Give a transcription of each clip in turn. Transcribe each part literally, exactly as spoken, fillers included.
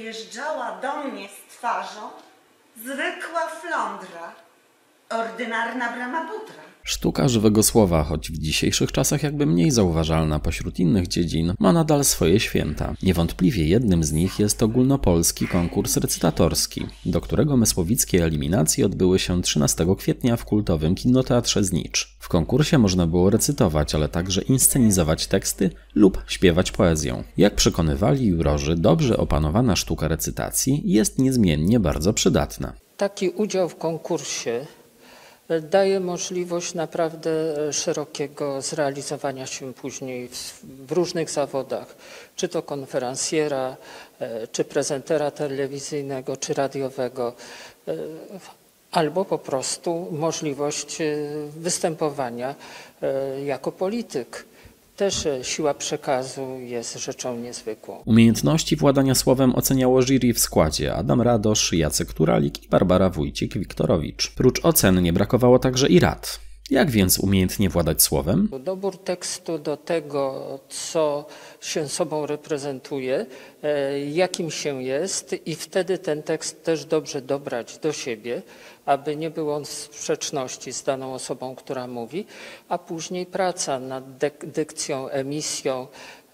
przyjeżdżała do mnie z twarzą zwykła flądra, ordynarna Brahmaputra. Sztuka żywego słowa, choć w dzisiejszych czasach jakby mniej zauważalna pośród innych dziedzin, ma nadal swoje święta. Niewątpliwie jednym z nich jest ogólnopolski konkurs recytatorski, do którego mysłowickie eliminacje odbyły się trzynastego kwietnia w kultowym Kinoteatrze Znicz. W konkursie można było recytować, ale także inscenizować teksty lub śpiewać poezją. Jak przekonywali jurorzy, dobrze opanowana sztuka recytacji jest niezmiennie bardzo przydatna. Taki udział w konkursie daje możliwość naprawdę szerokiego zrealizowania się później w, w różnych zawodach, czy to konferencjera, czy prezentera telewizyjnego, czy radiowego, albo po prostu możliwość występowania jako polityk. Też siła przekazu jest rzeczą niezwykłą. Umiejętności władania słowem oceniało jury w składzie Adam Radosz, Jacek Turalik i Barbara Wójcik-Wiktorowicz. Prócz ocen nie brakowało także i rad. Jak więc umiejętnie władać słowem? Dobór tekstu do tego, co się sobą reprezentuje, jakim się jest, i wtedy ten tekst też dobrze dobrać do siebie, aby nie był on w sprzeczności z daną osobą, która mówi, a później praca nad dykcją, emisją,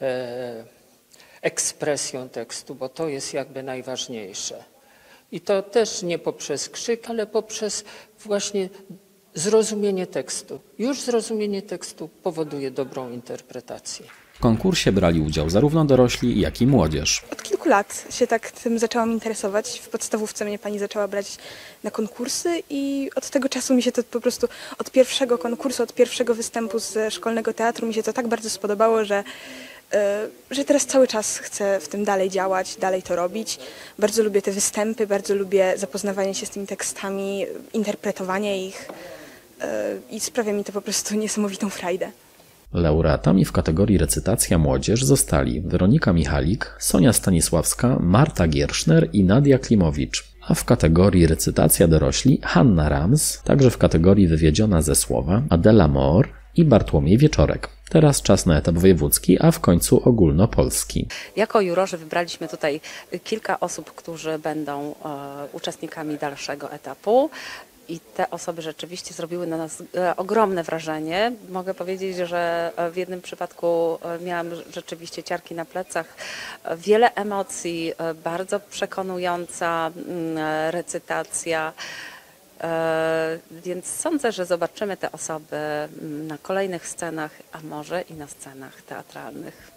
ekspresją tekstu, bo to jest jakby najważniejsze. I to też nie poprzez krzyk, ale poprzez właśnie zrozumienie tekstu. Już zrozumienie tekstu powoduje dobrą interpretację. W konkursie brali udział zarówno dorośli, jak i młodzież. Od kilku lat się tak tym zaczęłam interesować. W podstawówce mnie pani zaczęła brać na konkursy i od tego czasu mi się to po prostu, od pierwszego konkursu, od pierwszego występu ze szkolnego teatru mi się to tak bardzo spodobało, że, że teraz cały czas chcę w tym dalej działać, dalej to robić. Bardzo lubię te występy, bardzo lubię zapoznawanie się z tymi tekstami, interpretowanie ich i sprawia mi to po prostu niesamowitą frajdę. Laureatami w kategorii recytacja młodzież zostali Weronika Michalik, Sonia Stanisławska, Marta Gierszner i Nadia Klimowicz, a w kategorii recytacja dorośli Hanna Rams, także w kategorii wywiedziona ze słowa Adela Moor i Bartłomiej Wieczorek. Teraz czas na etap wojewódzki, a w końcu ogólnopolski. Jako jurorzy wybraliśmy tutaj kilka osób, którzy będą e, uczestnikami dalszego etapu. I te osoby rzeczywiście zrobiły na nas ogromne wrażenie. Mogę powiedzieć, że w jednym przypadku miałam rzeczywiście ciarki na plecach, wiele emocji, bardzo przekonująca recytacja. Więc sądzę, że zobaczymy te osoby na kolejnych scenach, a może i na scenach teatralnych.